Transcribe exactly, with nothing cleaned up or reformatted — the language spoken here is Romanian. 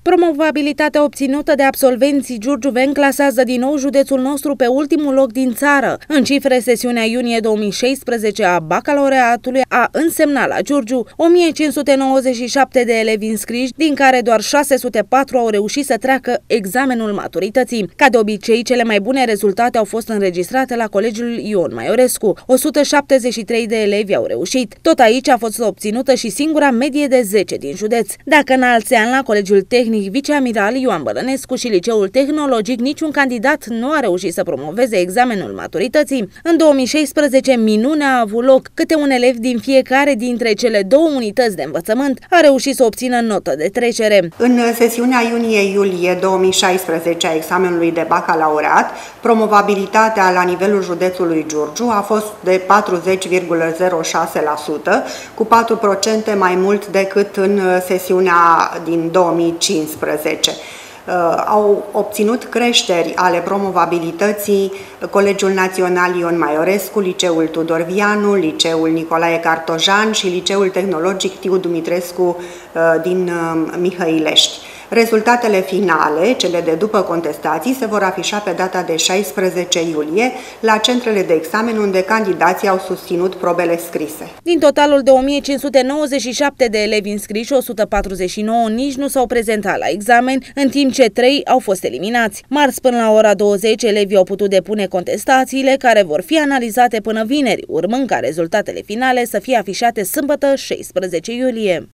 Promovabilitatea obținută de absolvenții giurgiuveni clasează din nou județul nostru pe ultimul loc din țară. În cifre, sesiunea iunie două mii șaisprezece a bacalaureatului a însemnat la Giurgiu o mie cinci sute nouăzeci și șapte de elevi înscriși, din care doar șase sute patru au reușit să treacă examenul maturității. Ca de obicei, cele mai bune rezultate au fost înregistrate la Colegiul Ion Maiorescu. o sută șaptezeci și trei de elevi au reușit. Tot aici a fost obținută și singura medie de zece din județ. Dacă în alți ani la Colegiul Tehnic Viceamiral Ioan Bălănescu și Liceul Tehnologic niciun candidat nu a reușit să promoveze examenul maturității, în două mii șaisprezece minunea a avut loc. Câte un elev din fiecare dintre cele două unități de învățământ a reușit să obțină notă de trecere. În sesiunea iunie-iulie două mii șaisprezece a examenului de bacalaureat, promovabilitatea la nivelul județului Giurgiu a fost de patruzeci virgulă zero șase la sută, cu patru la sută mai mult decât în sesiunea din două mii cincisprezece. Au obținut creșteri ale promovabilității Colegiul Național Ion Maiorescu, Liceul Tudor Vianu, Liceul Nicolae Cartojan și Liceul Tehnologic Tiu Dumitrescu din Mihăilești. Rezultatele finale, cele de după contestații, se vor afișa pe data de șaisprezece iulie la centrele de examen unde candidații au susținut probele scrise. Din totalul de o mie cinci sute nouăzeci și șapte de elevi înscriși, o sută patruzeci și nouă nici nu s-au prezentat la examen, în timp ce trei au fost eliminați. Marți până la ora douăzeci, elevii au putut depune contestațiile, care vor fi analizate până vineri, urmând ca rezultatele finale să fie afișate sâmbătă șaisprezece iulie.